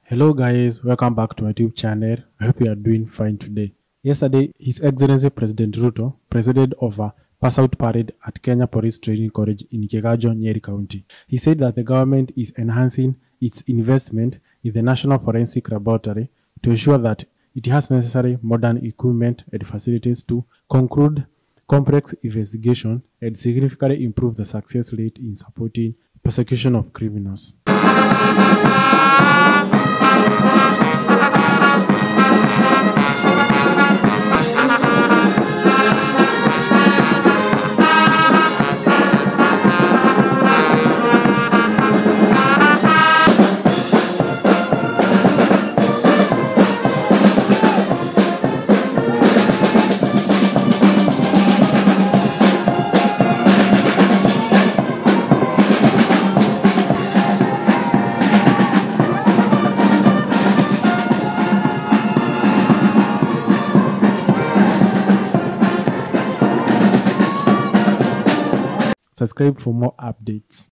Hello guys, welcome back to my YouTube channel. I hope you are doing fine today. Yesterday, His Excellency President Ruto presided over pass-out parade at Kenya Police Training College in Kiganjo, Nyeri County. He said that the government is enhancing its investment in the National Forensic Laboratory to ensure that it has necessary modern equipment and facilities to conclude complex investigation and significantly improve the success rate in supporting prosecution of criminals. Subscribe for more updates.